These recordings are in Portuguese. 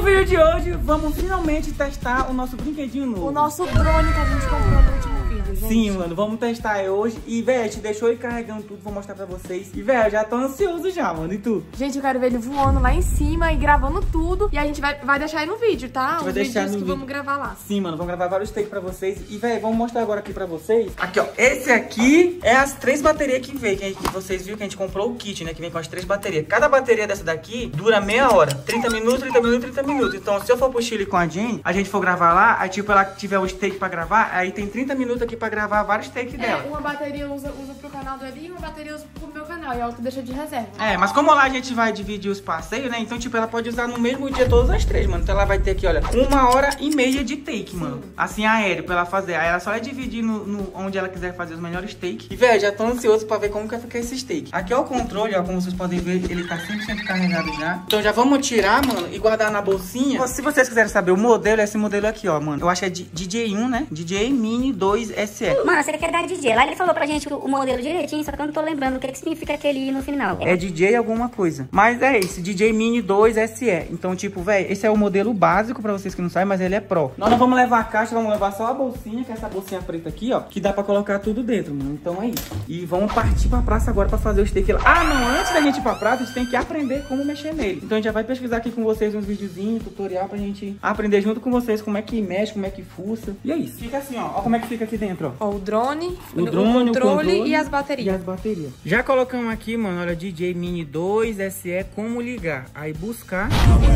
vídeo de hoje, vamos finalmente testar o nosso brinquedinho novo. O nosso drone que a gente comprou no último vídeo, gente. Sim, mano, vamos testar hoje. E, velho, a gente deixou ele carregando tudo, vou mostrar pra vocês. E, velho, já tô ansioso já, mano. E tu? Gente, eu quero ver ele voando lá em cima e gravando tudo. E a gente vai deixar aí no vídeo, tá? Vai deixar no vídeo. Vamos gravar lá. Sim, mano, vamos gravar vários takes pra vocês. E, velho, vamos mostrar agora aqui pra vocês. Aqui, ó, esse aqui é as 3 baterias que veio, que vocês viram que a gente comprou o kit, né? Que vem com as 3 baterias. Cada bateria dessa daqui dura meia hora. 30 minutos, 30 minutos, 30 minutos. Então, se eu for pro Chile com a Jenny, a gente for gravar lá, aí tipo, ela tiver os takes pra gravar, aí tem 30 minutos aqui pra gravar vários takes dela. Uma bateria usa pro canal do Eli e uma bateria usa pro meu canal. E a outra deixa de reserva. É, mas como lá a gente vai dividir os passeios, né? Então, tipo, ela pode usar no mesmo dia todas as 3, mano. Então ela vai ter aqui, olha, 1h30 de take, mano. Assim, aéreo, pra ela fazer. Aí ela só vai dividir no onde ela quiser fazer os melhores takes. E, velho, já tô ansioso pra ver como que vai ficar esse take. Aqui é o controle, ó, como vocês podem ver, ele tá 100% carregado já. Então já vamos tirar, mano, e guardar na bolsinha. Se vocês quiserem saber o modelo, é esse modelo aqui, ó, mano. Eu acho que é DJ1, né? DJ Mini 2 SE. Mano, você quer dar DJ. Lá ele falou pra gente o modelo direitinho, só que eu não tô lembrando o que significa aquele I no final. É DJ alguma coisa. Mas é esse, DJ Mini 2 SE. Então, tipo, velho, esse é o modelo básico pra vocês que não sabem, mas ele é Pro. Nós não vamos levar a caixa, vamos levar só a bolsinha, que é essa bolsinha preta aqui, ó, que dá pra colocar tudo dentro, mano. Então é isso. E vamos partir pra praça agora pra fazer os take lá. Ah, não, antes da gente ir pra praça, a gente tem que aprender como mexer nele. Então a gente já vai pesquisar aqui com vocês uns videozinhos, tutorial pra gente aprender junto com vocês como é que mexe, como é que fuça. E é isso. Fica assim, ó. Ó como é que fica aqui dentro, ó. Ó, o drone, o controle e as baterias. E as baterias. Já colocamos aqui, mano, olha, DJ Mini 2 SE, como ligar. Aí buscar.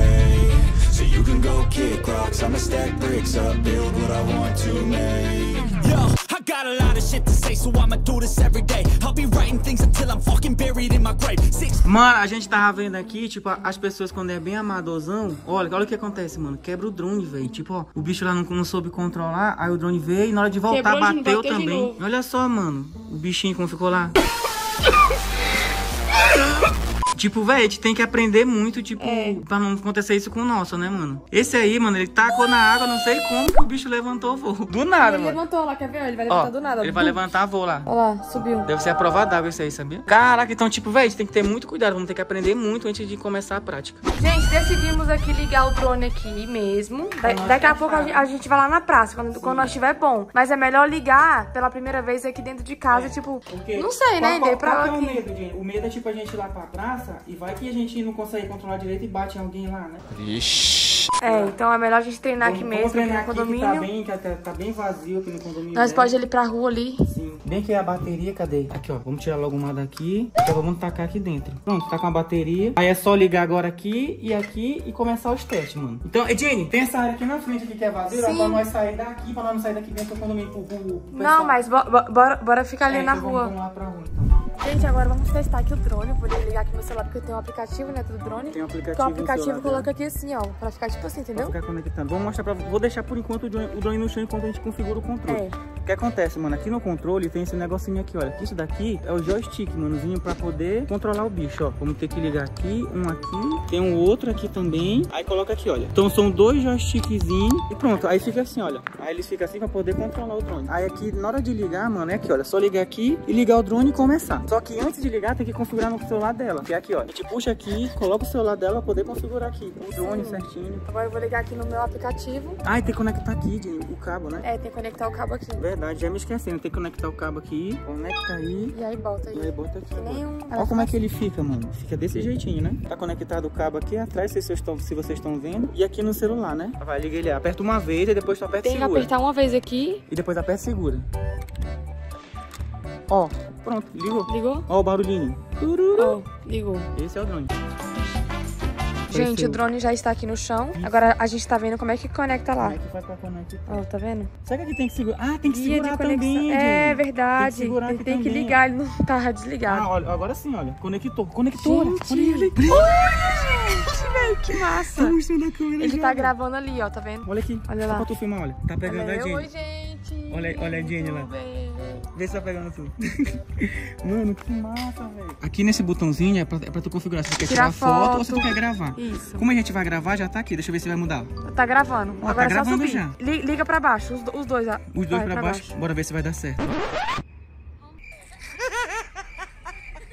So you can go kick rocks, I'ma stack bricks up, build what I want to make. Yo, I got a lot of shit to say, so I'ma do this every day. I'll be writing things until I'm fucking buried in my grave. Mano, a gente tava vendo aqui, tipo, as pessoas quando é bem amadorzão, olha o que acontece, mano. Quebra o drone, velho. Tipo, ó, o bicho lá não soube controlar, aí o drone veio e na hora de voltar bateu também. Olha só, mano, o bichinho como ficou lá. Tipo, velho, a gente tem que aprender muito, tipo, pra não acontecer isso com o nosso, né, mano? Esse aí, mano, ele tacou na água, não sei como que o bicho levantou voo. Do nada, ele mano. Ele levantou lá, quer ver? Ele vai levantar do nada. Ele vai levantar voo lá. Olha lá, subiu. Deve ser a prova d'água esse aí, sabia? Caraca, então, tipo, velho, a gente tem que ter muito cuidado. Vamos ter que aprender muito antes de começar a prática. Gente, decidimos aqui ligar o drone aqui mesmo. Daqui a pouco a gente vai lá na praça, quando nós estiver bom. Mas é melhor ligar pela primeira vez aqui dentro de casa, tipo... Porque não sei, né? Qual é o medo, gente? O medo é, tipo, a gente ir lá pra praça e vai que a gente não consegue controlar direito e bate em alguém lá, né? Ixi. Então é melhor a gente treinar aqui mesmo, aqui no condomínio. Tá bem vazio aqui no condomínio. Nós pode ir pra rua ali. Sim. Bem que a bateria, cadê? Aqui, ó. Vamos tirar logo uma daqui. Então vamos tacar aqui dentro. Pronto, tá com a bateria. Aí é só ligar agora aqui e começar os testes, mano. Então, Jenny, tem essa área aqui na frente aqui que é vazia, ó, pra nós sair daqui, pra nós não sair daqui dentro do condomínio pro pessoal. Não, mas bora ficar ali na então rua. Vamos lá pra rua, então. Gente, agora vamos testar aqui o drone. Eu vou ligar aqui no celular porque eu tenho um aplicativo, né, do drone. Tem um aplicativo. Então o aplicativo coloca aqui assim, ó, pra ficar tipo assim, entendeu? Pra ficar conectando. Vamos mostrar vou deixar por enquanto o drone no chão enquanto a gente configura o controle. O que acontece, mano? Aqui no controle tem esse negocinho aqui, olha. Isso daqui é o joystick, manozinho, pra poder controlar o bicho, ó. Vamos ter que ligar aqui, um aqui, tem um outro aqui também. Aí coloca aqui, olha. Então são 2 joystickzinhos e pronto. Aí fica assim, olha. Aí eles ficam assim pra poder controlar o drone. Aí aqui, na hora de ligar, mano, é aqui, olha. Só ligar aqui e ligar o drone e começar. Só que antes de ligar, tem que configurar no celular dela. Que é aqui, ó. A gente puxa aqui, coloca o celular dela pra poder configurar aqui. O drone certinho. Agora eu vou ligar aqui no meu aplicativo. Ah, e tem que conectar aqui, o cabo, né? Tem que conectar o cabo aqui. Verdade, já me esquecendo. Tem que conectar o cabo aqui, conecta aí. E aí bota aí. E aí bota aqui. Olha como é que ele fica, mano. Fica desse jeitinho, né? Tá conectado o cabo aqui atrás, se vocês estão vendo. E aqui no celular, né? Vai, liga ele. Aperta uma vez e depois tu aperta e segura. Tem que apertar uma vez aqui. E depois aperta e segura. Ó, pronto, ligou. Ligou? Ó o barulhinho. Ó, ligou. Esse é o drone. Gente, o drone já está aqui no chão. Isso. Agora a gente tá vendo como é que conecta lá. Como é que vai pra conectar? Ó, tá vendo? Será que aqui tem que segurar? Ah, tem que segurar também, É verdade. Tem que ligar, ele não tá desligado. Ah, olha, agora sim, olha. Conectou. Gente, olha ele. Gente, velho, que massa. Tá mostrando a câmera. Ele tá gravando ali, ó, tá vendo? Olha aqui. Olha lá. Só pra tu filmar, olha. Tá pegando a Jenny. Oi, gente. Olha a Jenny lá. Vê se tá pegando tudo. Mano, que massa, velho. Aqui nesse botãozinho é pra tu configurar se tu quer tirar foto ou se tu quer gravar. Isso. Como a gente vai gravar, já tá aqui. Deixa eu ver se vai mudar. Tá gravando. Ó, agora tá é só gravando subir. já. Liga pra baixo, os dois. Os dois pra baixo. Bora ver se vai dar certo.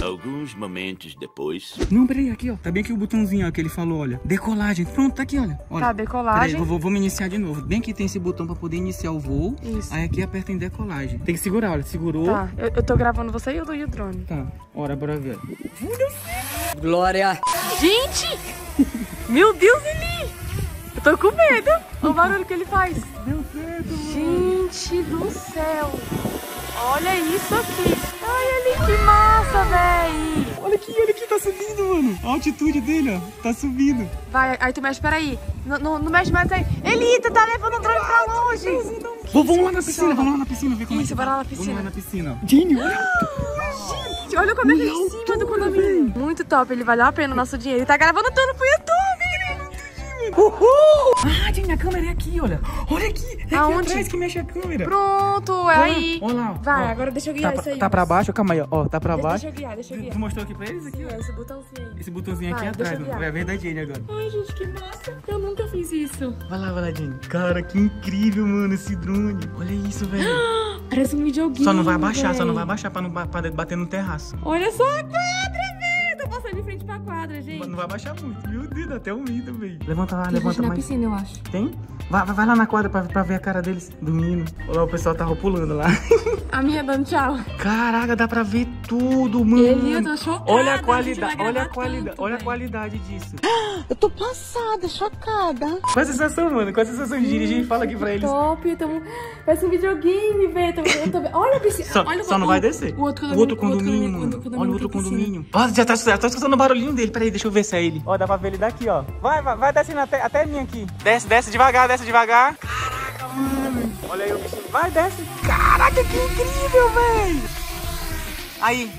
Alguns momentos depois... Não, peraí, aqui, ó. Tá bem aqui o botãozinho, ó, que ele falou, olha. Decolagem. Pronto, tá aqui, olha. Tá, decolagem. Peraí, vamos iniciar de novo. Bem aqui tem esse botão pra poder iniciar o voo. Isso. Aí aqui aperta em decolagem. Tem que segurar, olha. Segurou. Tá, eu tô gravando você e o drone. Tá, bora ver. Glória! Gente! Meu Deus, Eli! Eu tô com medo. Olha o barulho que ele faz. Deu certo, mano. Gente do céu! Olha isso aqui! Ai, Eli, que massa, véi! Olha aqui, tá subindo, mano. A altitude dele, ó, tá subindo. Vai, aí tu mexe, peraí. Não mexe mais aí. Eli, tu tá levando o drone pra longe! Vamos lá na piscina, ver como Isso, é que bora tá. lá na piscina. Vamos lá na piscina, ó. Jenny, olha. Gente, olha como é que é em cima do condomínio. Muito top, ele valeu a pena o nosso dinheiro. Ele tá gravando tudo pro YouTube! Uhul! Ah, Jenny, a câmera é aqui, olha. Olha aqui, é aqui Aonde? atrás que mexe a câmera. Pronto, é aí. Olha lá. Vai, ó. agora deixa eu guiar isso aí. Tá pra baixo, calma aí, ó. Tá pra baixo. Deixa eu guiar. Tu mostrou aqui pra eles? Aqui, ó. Esse botãozinho aí. Esse botãozinho aqui Vai, atrás, deixa eu guiar. vai ver da Jenny agora. Ai, gente, que massa. Eu nunca fiz isso. Vai lá, Jenny. Cara, que incrível, mano, esse drone. Olha isso, velho. Parece um videogame. Só não vai abaixar véi. pra não bater no terraço. Olha só a quadra, velho. Tô passando de frente pra quadra, gente. Não vai abaixar muito. Meu Deus, dá até um medo, velho. Levanta lá, Tem levanta gente na mais. piscina, eu acho. Tem? Vai lá na quadra pra ver a cara deles, dormindo. Olha lá, o pessoal tava pulando lá. A minha dando tchau. Caraca, dá pra ver tudo, mano. Eli, eu tô chocada. Olha a gente qualidade, vai olha a gravar qualidade, tanto, olha a véi. qualidade disso. Eu tô passada, chocada. Qual a sensação, mano? Qual a sensação de dirigir? Fala aqui pra eles. Top, parece um videogame, velho. Olha a piscina. Só não vai descer. O outro condomínio, mano. condomínio Olha o outro tem piscina. condomínio. Ó, já tá escutando o barulhinho dele. Peraí, deixa eu ver se é ele. Ó, dá pra ver ele daqui, ó. Vai descendo até mim aqui. Desce devagar. Caraca, mano. Olha aí o bichinho. Vai, desce. Caraca, que incrível, velho. Aí.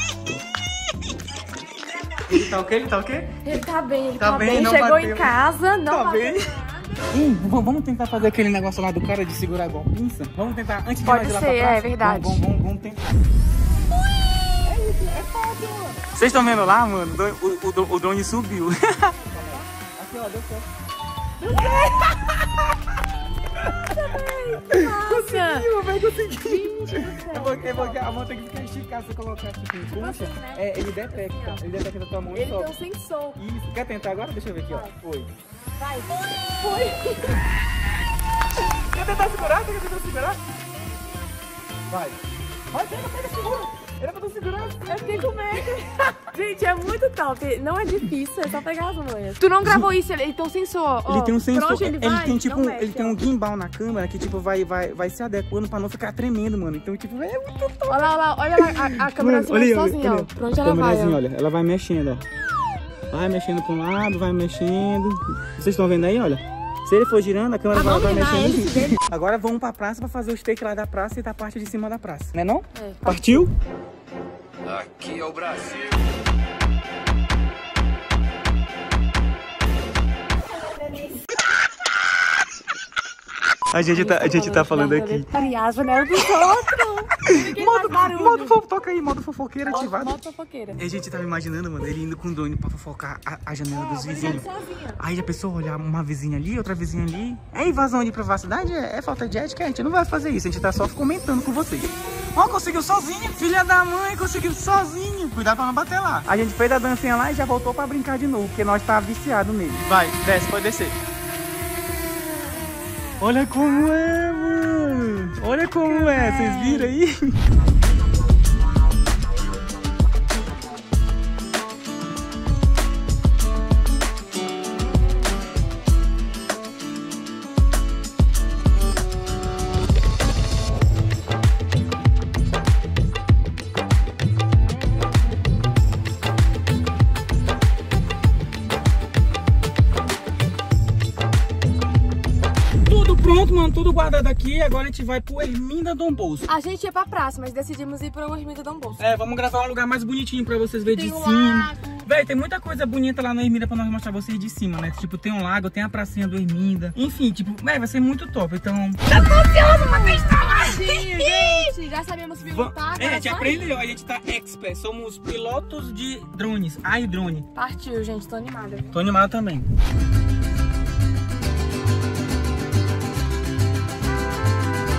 Ele tá o quê? Ele tá bem, ele Tá tá bem, bem. não Chegou bateu. em casa, não Tá bateu bem. nada. Vamos tentar fazer aquele negócio lá do cara de segurar igual pinça? Vamos tentar antes de Pode nós ir lá ser, pra praça? é verdade. Vamos tentar. É isso, é fácil. Vocês estão vendo lá, mano? O drone subiu. Aqui, ó, deu certo. Nossa! Conseguiu. É porque a mão tem que ficar esticada se você colocar aqui em puxa. É, ele detecta. Ele detecta a tua mão e Ele tem um sobe. sensor. Isso. Quer tentar agora? Deixa eu ver aqui, ó. Foi. Vai. Quer tentar segurar? Vai. Pega, segura. Era pra tu segurar. Eu fiquei com medo. Gente, é muito top. Não é difícil, é só pegar as manhas. Tu não gravou isso, ele tem um sensor. Ele tem um sensor, Pra onde ele vai, tem tipo não mexe, ele tem um gimbal na câmera que tipo vai se adequando pra não ficar tremendo, mano. Então tipo, é muito top. Olha lá, a câmera se mexe sozinha, ó. Pra onde ela vai, ó. Olha, ela vai mexendo, ó. Vai mexendo pra um lado, vai mexendo. Vocês estão vendo aí, olha? Se ele for girando, a câmera vai mexendo. Agora vamos pra praça pra fazer os takes lá da praça e da parte de cima da praça. Né não? É, Partiu? Aqui é o Brasil. A gente tá falando aqui. Aliás, janela dos outros. Modo toca aí, modo fofoqueira ativado. Modo fofoqueira. E a gente tava imaginando, mano, ele indo com o drone pra fofocar a janela dos vizinhos. Aí a pessoa olhar uma vizinha ali, outra vizinha ali. É invasão de privacidade? É falta de ética? A gente não vai fazer isso, a gente tá só comentando com vocês. Ó, conseguiu sozinho. Filha da mãe, conseguiu sozinho. Cuidado pra não bater lá. A gente fez a dancinha lá e já voltou pra brincar de novo, porque nós tá viciado nele. Vai, desce, pode descer. Olha como é, mano. Olha como é, vocês viram aí? Pronto, mano, tudo guardado aqui. Agora a gente vai pro Erminda Dom Bosco. A gente ia pra praça, mas decidimos ir pro Erminda Dom Bosco. É, vamos gravar um lugar mais bonitinho pra vocês verem de Tem um cima. lago. Véi, tem muita coisa bonita lá no Erminda pra nós mostrar vocês de cima, né? Tipo, tem um lago, tem a pracinha do Erminda. Enfim, tipo, véi, vai ser muito top. Então... Já tô ansioso pra testar lá! Gente, já sabemos pilotar. É, a gente aprendeu, a gente tá expert. Somos pilotos de drones, iDrone. Partiu, gente, tô animada. Tô animado também.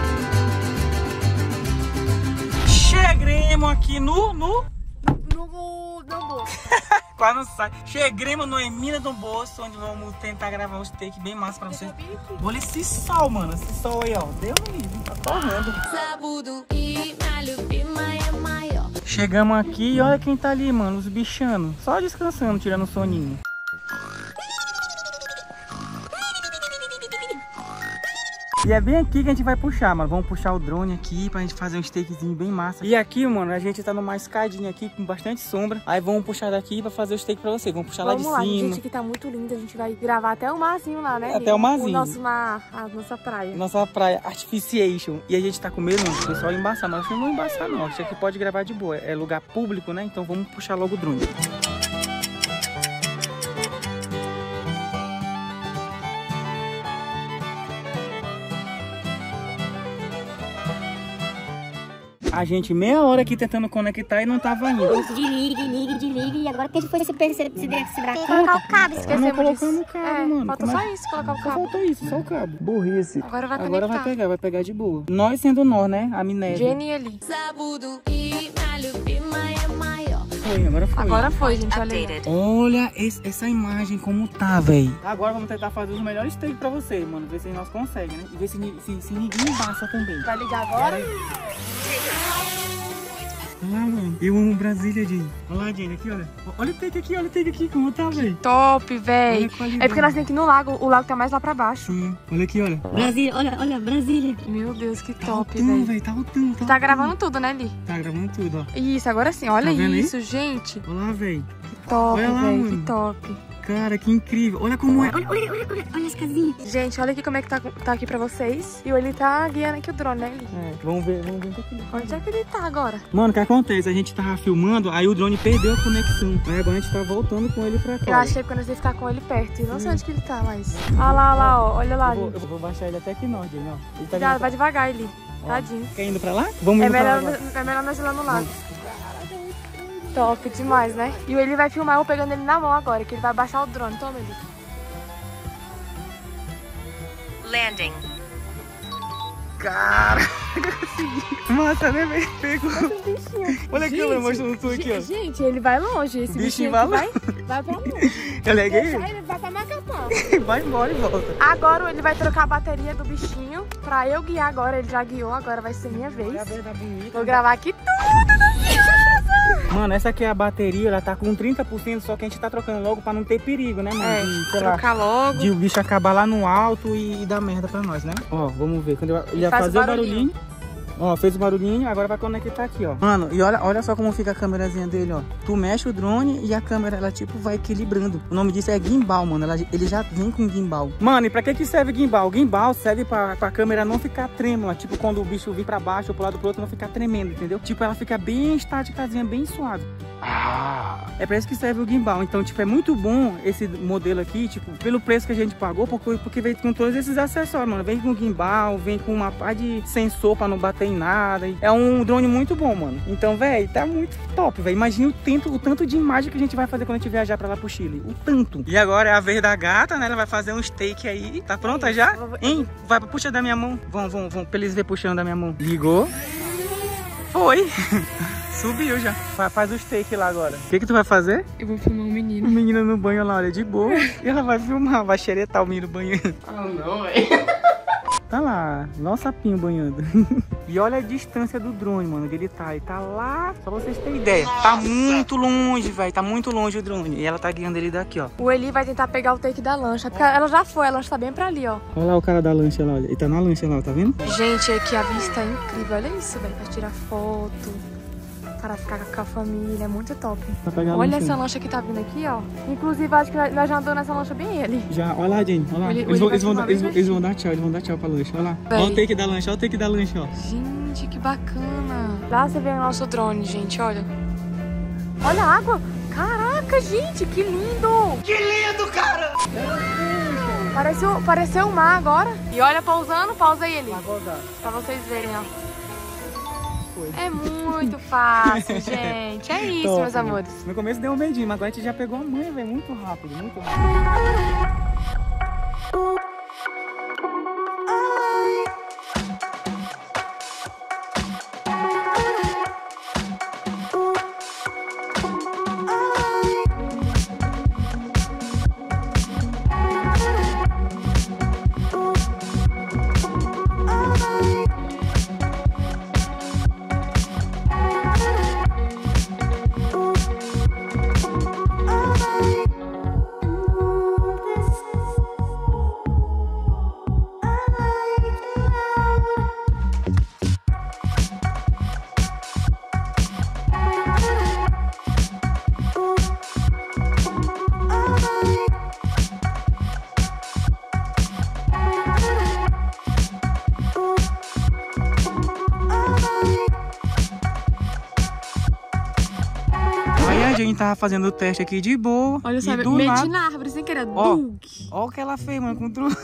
Chegaremos aqui no quase não sai. Cheguei, mano, em Mina do Bolso, onde vamos tentar gravar um steak bem massa pra vocês. Olha esse sol, mano. Esse sol aí, ó. Deus me livre, tá torrando. Chegamos aqui e olha quem tá ali, mano. Os bichanos. Só descansando, tirando um soninho. E é bem aqui que a gente vai puxar, mano. Vamos puxar o drone aqui pra gente fazer um steakzinho bem massa. E aqui, mano, a gente tá numa escadinha aqui com bastante sombra. Aí vamos puxar daqui pra fazer o steak pra vocês. Vamos puxar lá de cima. Gente, aqui tá muito lindo. A gente vai gravar até o marzinho lá, né? Até o marzinho. O nosso mar, a nossa praia. Nossa praia, Artificiation. E a gente tá com medo, mano, o pessoal embaçar. Mas não vamos embaçar, não. Isso aqui pode gravar de boa. É lugar público, né? Então vamos puxar logo o drone. A gente meia hora aqui tentando conectar e não tava indo. Desliga. E agora que a gente foi se Tem que colocar o cabo, esquecemos disso. Mano. Falta só isso, colocar o Só cabo. faltou isso, só o cabo. Burrice. Agora vai conectar. Vai pegar de boa. Nós sendo nós, né? A amnésia. Jenny ali. Agora foi, gente, olha aí. Olha essa imagem como tá, velho. Agora vamos tentar fazer os melhores steaks pra vocês, mano. Ver se nós conseguimos, né? E ver se ninguém embaça também. Vai ligar agora? Olha lá, mano. Eu amo Brasília, Jenny. Olha lá, Jenny, aqui, olha. Olha o take aqui, como tá, velho. Top, velho. É porque nós temos que ir no lago. O lago tá mais lá pra baixo. Sim. Olha aqui, olha. Brasília, olha, Brasília. Meu Deus, que top, velho. Tá altão. Tá gravando tudo, né, Li? Tá gravando tudo, ó. Isso, agora sim. Olha Tá isso, gente. Olha lá, velho. Que top, velho. Que top. Cara, que incrível. Olha como é. Olha as casinhas. Gente, olha aqui como é que tá aqui pra vocês. E ele tá guiando aqui o drone, né, Li? Vamos ver onde é que ele tá. Onde é que ele tá agora? Mano, o que acontece? A gente tava filmando, aí o drone perdeu a conexão. Aí agora a gente tá voltando com ele pra cá. Eu achei porque nós ia ficar com ele perto. E não sei onde que ele tá, mas... Olha lá, ó. Olha lá, eu vou baixar ele até aqui não, Jenny, ó. Ele tá já, vai devagar, Eli. Tadinho. Quer indo pra lá? Vamos indo pra lá. É melhor nós ir lá no lago. Top demais, né? E ele vai filmar eu pegando ele na mão agora, que ele vai baixar o drone. Toma, ele. Landing. Cara, massa, né, velho? Pegou. Olha aqui, eu mostrando tudo aqui, ó. Gente, ele vai longe. Esse bichinho vai pra longe. Eu leguei? Ele vai pra Macapá. Vai embora e volta. Agora ele vai trocar a bateria do bichinho pra eu guiar agora. Ele já guiou, agora vai ser minha vez. Vou gravar aqui tudo. Mano, essa aqui é a bateria, ela tá com 30%, só que a gente tá trocando logo pra não ter perigo, né, mano? Trocar logo. De o bicho acabar lá no alto e dar merda pra nós, né? Ó, vamos ver. Quando ele ia fazer o barulhinho. Ó, fez o barulhinho, agora vai conectar aqui, ó. Mano, e olha só como fica a câmerazinha dele, ó. Tu mexe o drone e a câmera, ela tipo vai equilibrando. O nome disso é gimbal, mano. Ele já vem com gimbal. Mano, e pra que serve gimbal? O gimbal serve pra câmera não ficar trêmula. Tipo, quando o bicho vir pra baixo ou pro lado pro outro, não ficar tremendo, entendeu? Tipo, ela fica bem estáticazinha, bem suave. É pra isso que serve o gimbal. Então, tipo, é muito bom esse modelo aqui, tipo, pelo preço que a gente pagou, porque vem com todos esses acessórios, mano. Vem com gimbal, vem com uma pá de sensor pra não bater em nada. É um drone muito bom, mano. Então, velho, tá muito top, velho. Imagina o tanto de imagem que a gente vai fazer quando a gente viajar pra lá pro Chile. O tanto. E agora é a vez da gata, né? Ela vai fazer um steak aí. Tá pronta já? Hein? Vai, puxa da minha mão. Vamos. Pra eles verem puxando da minha mão. Ligou. Foi. Subiu já. Faz o steak lá agora. O que tu vai fazer? Eu vou filmar um menino. O menino no banho lá, olha, de boa. E ela vai filmar, vai xeretar o menino banhando. Ah, não, velho. Tá lá, igual o sapinho banhando. E olha a distância do drone, mano, que ele tá. Ele tá lá, só pra vocês terem ideia. Tá muito longe, velho. Tá muito longe o drone. E ela tá guiando ele daqui, ó. O Eli vai tentar pegar o take da lancha. Porque ela já foi, a lancha tá bem pra ali, ó. Olha lá o cara da lancha lá, olha. Ele tá na lancha lá, tá vendo? Gente, aqui a vista é incrível. Olha isso, velho. Pra tirar foto. Para ficar com a família, é muito top. Olha essa lancha que tá vindo aqui, ó. Inclusive, acho que nós já andamos nessa lancha bem ali. Já, olha lá, Jenny, olha lá. Eles vão dar tchau pra lancha, olha lá. Olha o take da lancha, ó. Gente, que bacana. Lá você vê o nosso drone, gente, olha. Olha a água. Caraca, gente, que lindo. Que lindo, cara! Pareceu o mar agora. E olha, pausando, pausa aí, Eli. Pra vocês verem, ó. É muito fácil, gente. É isso, top, meus amores. No começo deu um medinho, mas agora a gente já pegou a manha, velho. Muito rápido, muito rápido. gente tava fazendo o teste aqui de boa. Olha só, meti na árvore sem querer. Ó o que ela fez, mano, com truque.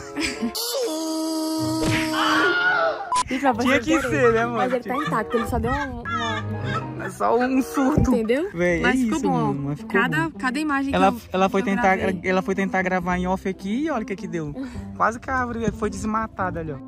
Tinha que ser, né, mano? Mas ele tá intacto, ele só deu É só um surto. Entendeu? Véi, mas é ficou isso, bom. Mano, mas ficou bom. Cada imagem ela foi tentar gravar em off aqui e olha o que deu. Quase que a árvore foi desmatada ali, ó.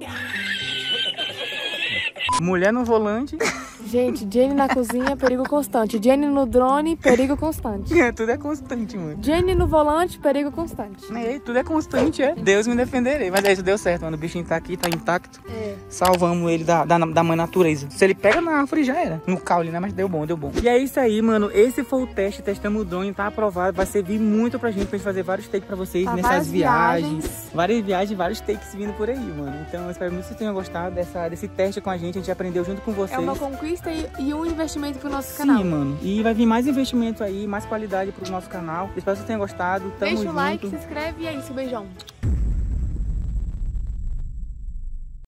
Mulher no volante. Gente, Jenny na cozinha, perigo constante. Jenny no drone, perigo constante. Tudo é constante, mano. Jenny no volante, perigo constante. Tudo é constante, é. Deus me defenderei. Mas é isso, deu certo, mano. O bichinho tá aqui, tá intacto. Salvamos ele da mãe natureza. Se ele pega na árvore, já era. No caule, né? Mas deu bom, deu bom. E é isso aí, mano. Esse foi o teste. Testamos o drone, tá aprovado. Vai servir muito pra gente fazer vários takes pra vocês nessas viagens. Várias viagens, vários takes vindo por aí, mano. Então, eu espero muito que vocês tenham gostado desse teste com a gente. A gente aprendeu junto com vocês. É uma conquista e um investimento pro nosso canal. Sim, mano. E vai vir mais investimento aí, mais qualidade pro nosso canal. Espero que vocês tenham gostado. Tamo junto. Deixa o like, se inscreve e é isso. Beijão.